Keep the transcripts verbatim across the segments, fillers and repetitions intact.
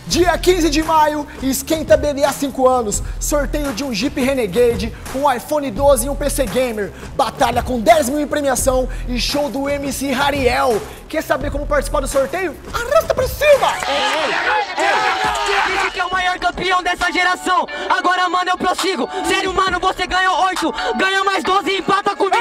Dia quinze de maio, esquenta B D A cinco anos, sorteio de um Jeep Renegade, um iPhone doze e um P C Gamer, batalha com dez mil em premiação e show do M C Rariel. Quer saber como participar do sorteio? Arrasta pra cima! Disse que é o maior campeão dessa geração, agora mano eu prossigo. Sério mano, você ganhou oito, ganha mais doze e empata comigo.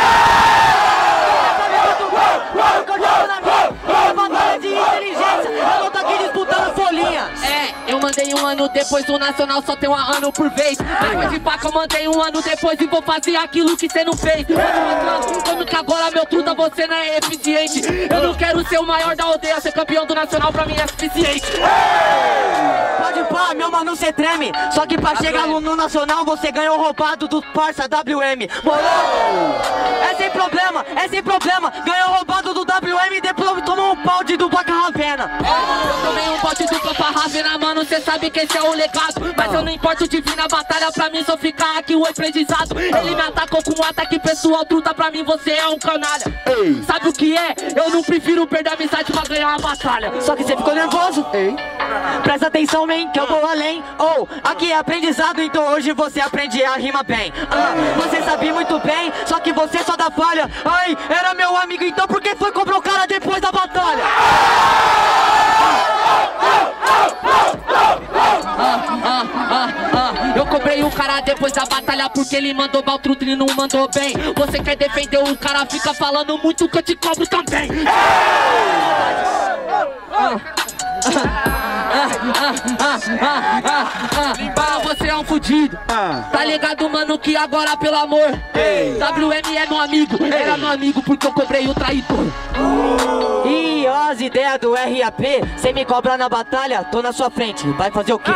Batalha de inteligência, eu não tô aqui disputando folhinha. É, eu mandei um ano depois do Nacional, só tem um ano por vez. Depois de faca eu mandei um ano depois e vou fazer aquilo que cê não fez. Como que agora meu truta você não é eficiente? Eu não quero ser o maior da aldeia, ser campeão do Nacional pra mim é suficiente. Pode pá, meu mano cê treme, só que pra chegar no, no Nacional você ganhou roubado do parça W M. Morou? É sem problema, é sem problema, ganhou roubado do W M e depois tomou um pau de dupla Ravena. Eu tomei um pote dupla pra Ravena, mano, cê sabe que esse é o legado. Mas eu não importo de vir na batalha, pra mim só ficar aqui o aprendizado. Ele me atacou com um ataque pessoal, truta, pra mim você é um canalha. Sabe o que é? Eu não prefiro perder a amizade pra ganhar uma batalha. Só que você ficou nervoso. Ei. Presta atenção, man, que eu vou além. Oh, aqui é aprendizado, então hoje você aprende a rima bem. Ah, você sabe muito bem, só que você só dá falha. Ai, era meu amigo, então por que foi cobrar o cara depois da batalha? Ah, ah, ah, ah. Eu cobrei o cara depois da batalha porque ele mandou mal, truta e não mandou bem. Você quer defender o cara, fica falando muito que eu te cobro também. Ah, ah, ah, ah, ah, ah. Você é um fudido. Tá ligado, mano, que agora, pelo amor, W M é meu amigo. Era meu amigo porque eu cobrei o traidor. E ó, as ideias do R A P, cê me cobra na batalha, tô na sua frente, vai fazer o quê?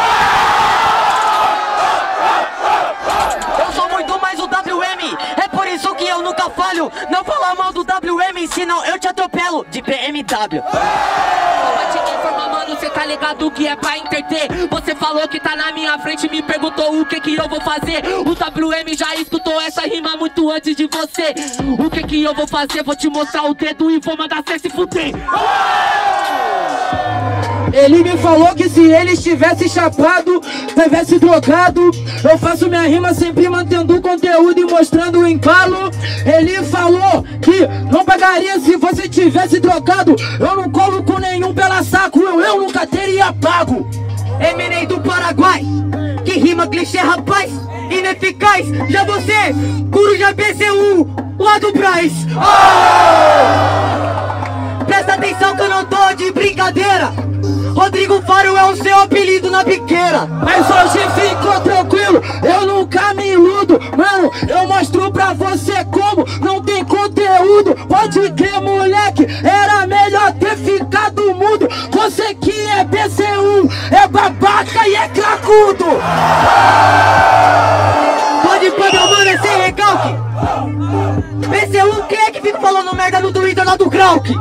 Eu sou muito mais o W M, é por isso que eu nunca falho. Não fala mal do W M, senão eu te atropelo de B M W. Mano, cê tá ligado que é pra entreter. Você falou que tá na minha frente, me perguntou o que que eu vou fazer. O W M já escutou essa rima muito antes de você. O que que eu vou fazer? Vou te mostrar o dedo e vou mandar cê se fuder. Ele me falou que se ele estivesse chapado, tivesse drogado, eu faço minha rima sempre mantendo o conteúdo e mostrando o embalo. Ele falou que não pagaria se você tivesse drogado. Eu não colo com nenhum pela saco, eu, eu nunca teria pago. Eminem do Paraguai, que rima clichê rapaz, ineficaz. Já você, Coruja B C U, lá do Braz. Oh! Presta atenção que eu não tô de brincadeira. Rodrigo Faro é o seu apelido na biqueira. Mas hoje ficou tranquilo, eu nunca me iludo. Mano, eu mostro pra você como não tem conteúdo. Pode crer, moleque, era melhor ter ficado mudo. Você que é B C um, é babaca e é cracudo. Pode pôr, meu mano, é sem recalque. B C um, quem é que fica falando merda no Twitter lá do Krauk?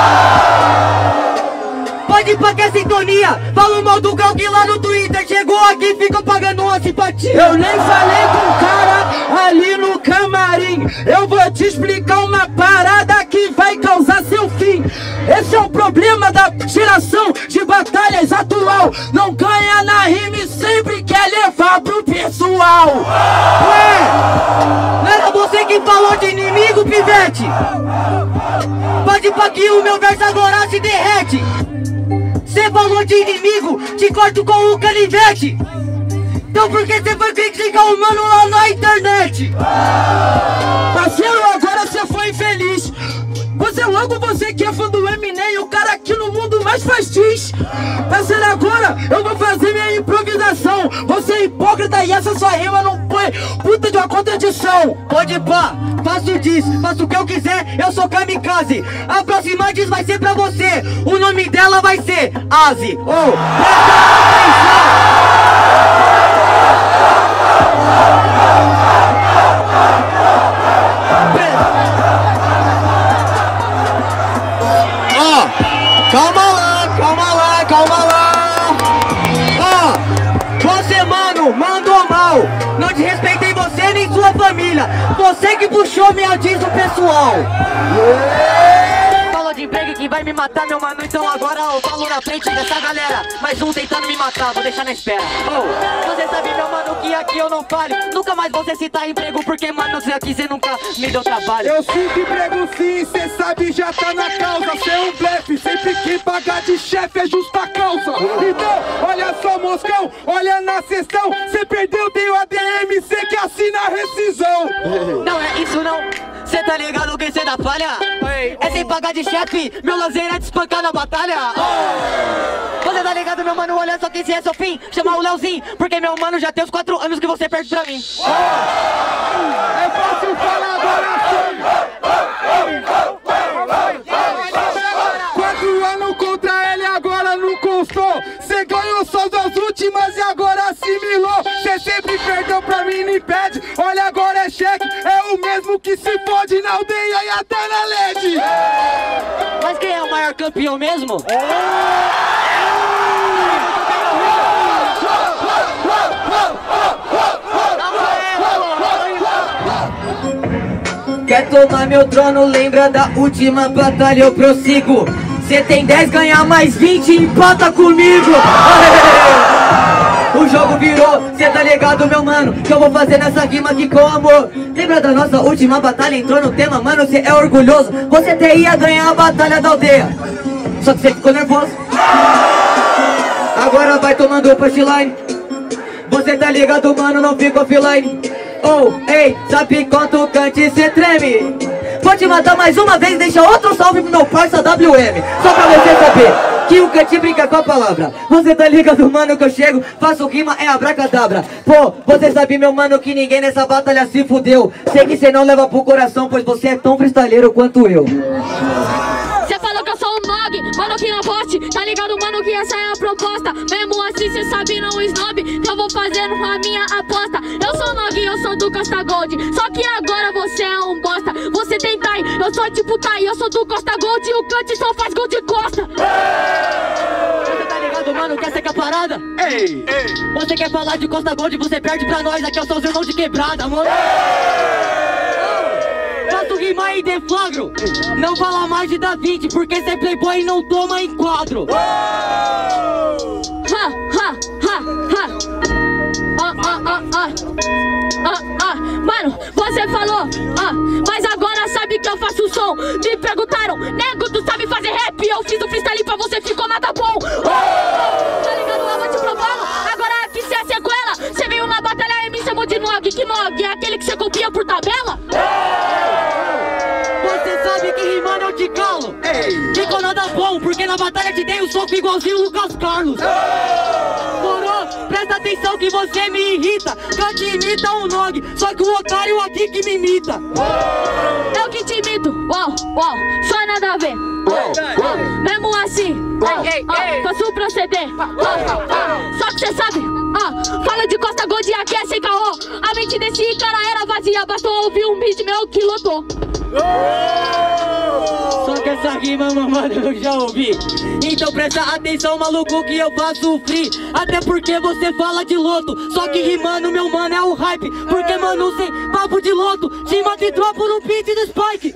Pode ir pra que é sintonia, fala mal do Krauk lá no Twitter. Chegou aqui e fica pagando uma simpatia. Eu nem falei com o cara ali no camarim. Eu vou te explicar uma parada que vai causar seu fim. Esse é o problema da geração de batalhas atual. Não ganha na rima e sempre quer levar pro pessoal. Ué, não era você que falou de inimigo, pivete? Pode ir pra que o meu verso agora se derrete. Cê falou de inimigo, te corto com o canivete. Então por que cê foi criticar o mano lá na internet? Parceiro, agora cê foi infeliz. Você logo, você que é fã do Eminem, o cara aqui no mundo mais faz diz. Parceiro, agora eu vou fazer minha improvisação. Você é hipócrita e essa sua rima não foi puta de uma contradição. Pode pá, faço diz, faço o que eu quiser, eu sou kamikaze. A próxima diz vai ser pra você, o nome dela vai ser Azi. Oh, calma lá, calma lá, calma lá. Ó, oh, você, mano, mandou mal. Não desrespeitei você nem sua família. Você que puxou minha diz do pessoal. de emprego que vai me matar, meu mano. Então agora eu falo na frente dessa galera. Mais um tentando me matar, vou deixar na espera. Oh, você sabe, meu mano, que aqui eu não falho. Nunca mais você citar emprego, porque, mano, você aqui cê nunca me deu trabalho. Eu sinto emprego sim, cê sabe, já tá na causa. Cê é um blefe, sempre que pagar de chefe é justa causa. Então, olha só, moscão, olha na sessão. Cê perdeu, tem o A D M C que assina a rescisão. Não é isso não, cê tá ligado que cê dá falha? É sem pagar de chefe, meu lazer é te espancar na batalha. Oh. Você tá ligado, meu mano, olha só que esse é seu fim. Chama o Leozinho, porque meu mano já tem os quatro anos que você perde pra mim. Oh. É fácil falar agora sim. Quatro anos contra ele, agora não constou. Cê ganhou só das últimas e agora assimilou. Cê sempre perdeu pra mim, não impede. Olha, agora é cheque, é o mesmo que se fode na aldeia e até na L E D. Mas quem é o maior campeão mesmo? Quer tomar meu trono, lembra da última batalha, eu prossigo. Cê tem dez, ganha mais vinte, empata comigo. O jogo virou, cê tá ligado, meu mano, que eu vou fazer nessa rima aqui com amor. Lembra da nossa última batalha, entrou no tema, mano, cê é orgulhoso. Você até ia ganhar a batalha da aldeia, só que cê ficou nervoso. Agora vai tomando o punchline. Você tá ligado, mano, não fica offline. Oh, ei, sabe quanto cante cê treme? Vou te matar mais uma vez, deixa outro salve pro meu parça W M. Só pra você saber que o cante brinca com a palavra. Você tá ligado, mano, que eu chego, faço rima, é abracadabra. Pô, você sabe, meu mano, que ninguém nessa batalha se fudeu. Sei que cê não leva pro coração, pois você é tão freestyleiro quanto eu. Cê falou que eu sou um nog, mano, que não poste. Tá ligado, mano, que essa é a proposta. Mesmo assim, cê sabe, não snob, que eu vou fazendo a minha aposta. Eu sou nog, eu sou do Costa Gold. Só que agora você é um bosta. Você tem Tai, eu sou tipo Tai. Eu sou do Costa Gold e o Cante só faz gol de costa. Você tá ligado, mano, quer ser que a parada? Ei, ei. Você quer falar de Costa Gold, você perde pra nós. Aqui é o seu irmão de quebrada, mano. Faço rimar e deflagro. Não fala mais de Da Vinci, porque cê é playboy e não toma enquadro. Ha, ha, ha, ha. Ah, ah, ah, ah. Ah, ah. Mano, você falou, ah, mas agora sabe que eu faço som. Me perguntaram, nego, tu sabe fazer rap? Eu fiz o freestyle pra você, ficou nada bom. Oh, tá ligado? Eu vou te provando. Agora aqui cê é sequela. Cê veio na batalha e me chamou de nog. Que nog? É aquele que cê copia por tabela? Você sabe que rimando eu te calo. Ficou nada bom, porque na batalha te dei um soco igualzinho o Lucas Carlos. Morou? Presta atenção que você me irrita. Cante imita um nog, só que o otário aqui que me imita. Eu que te imito, uau, uau, só nada a ver. Mesmo assim, ó, faço proceder. Ó, só que cê sabe, ó, fala de Costa Gold e aqui é sem caô. A mente desse cara era vazia, bastou ouvir um beat meu que lotou. Só que essa rima, mano, eu já ouvi. Então presta atenção, maluco, que eu faço free. Até porque você fala de loto. Só que rimando, meu mano, é o hype. Porque, mano, sem papo de loto, te mata e dropa no beat do Spike.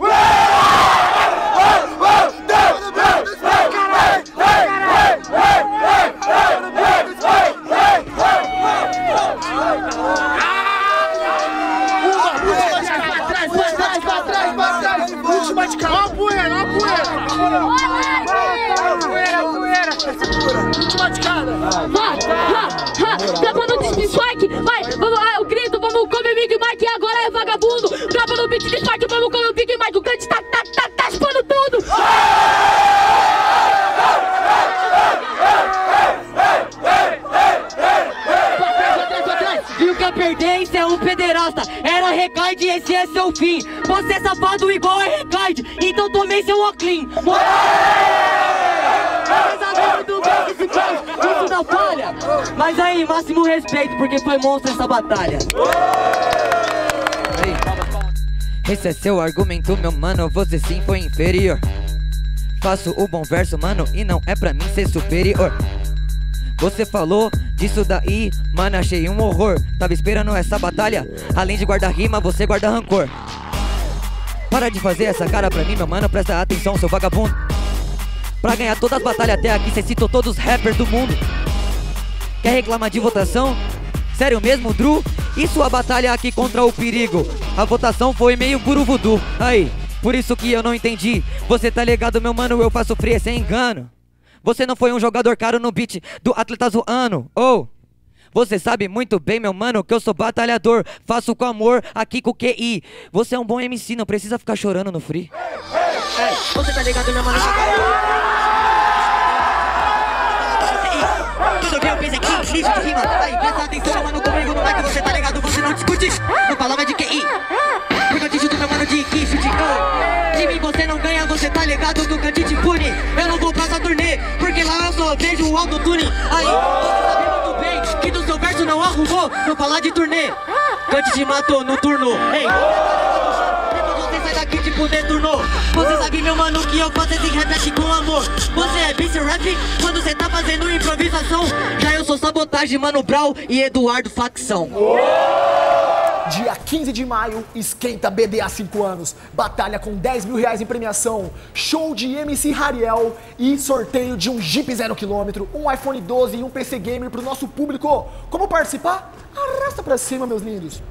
Última de cara. Ó a poeira, ó a poeira. Ó a poeira, poeira. Última de cara. Vai, ha, ha, trapa no disco de Spike. Vai, vamos, ah, eu grito, vamos comer Big Mike. Agora é vagabundo. Trapa no beat de Spike, vamos comer o Big Mike. O Cante tá, tá, tá, tá espando tudo. Viu que a perder, isso é um pederasta. Era Recaide, esse é seu fim. Você é safado igual é Recaide, então tomei seu oclean. Isso da falha. Mas aí, máximo respeito, porque foi monstro essa batalha. Esse é seu argumento, meu mano, você sim foi inferior. Faço o bom verso, mano, e não é pra mim ser superior. Você falou disso daí, mano, achei um horror. Tava esperando essa batalha, além de guardar rima, você guarda rancor. Para de fazer essa cara pra mim, meu mano, presta atenção, seu vagabundo. Pra ganhar todas as batalhas até aqui, cê citou todos os rappers do mundo. Quer reclamar de votação? Sério mesmo, Dru? E sua batalha aqui contra o perigo? A votação foi meio guru voodoo. Aí, por isso que eu não entendi. Você tá ligado, meu mano, eu faço fria sem engano. Você não foi um jogador caro no beat do atleta zoando. Oh, você sabe muito bem, meu mano, que eu sou batalhador. Faço com amor, aqui com o Q I. Você é um bom M C, não precisa ficar chorando no free. Ei, você tá ligado, meu mano? Tudo bem, eu fiz aqui, lixo de rima. Aí, presta atenção, meu mano, comigo no mic, você tá ligado, você não discute. Não falava de Q I, porque eu te chuto, meu mano, de quiche, de oh. De mim você não ganha, você tá ligado, do que te pune. Eu não vou passar turnê, porque lá eu só vejo o autotune. Aí, você sabe muito bem que do seu verso não arrumou. Não falar de turnê, Kant te matou no turno. Ei, depois você sai daqui tipo deturnou. Você sabe, meu mano, que eu faço esse rap aqui com amor. Você é vice rap quando você tá fazendo improvisação. Já eu sou sabotagem, Mano Brown e Eduardo Facção. Dia quinze de maio, esquenta B D A cinco anos. Batalha com dez mil reais em premiação. Show de M C Hariel e sorteio de um Jeep zero quilômetro, um iPhone doze e um P C Gamer pro nosso público. Como participar? Arrasta pra cima, meus lindos.